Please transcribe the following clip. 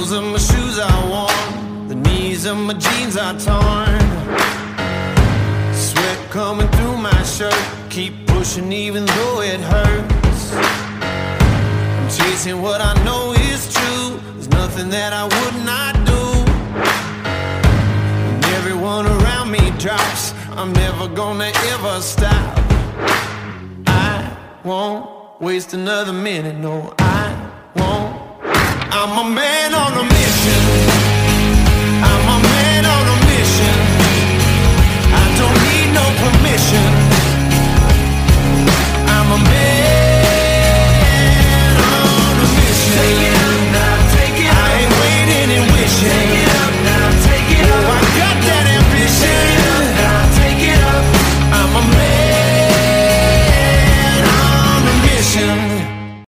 soles of my shoes are worn, the knees of my jeans are torn. Sweat coming through my shirt, keep pushing even though it hurts. I'm chasing what I know is true, there's nothing that I would not do. When everyone around me drops, I'm never gonna ever stop. I won't waste another minute, no I won't. I'm a man on a mission, I'm a man on a mission. I don't need no permission.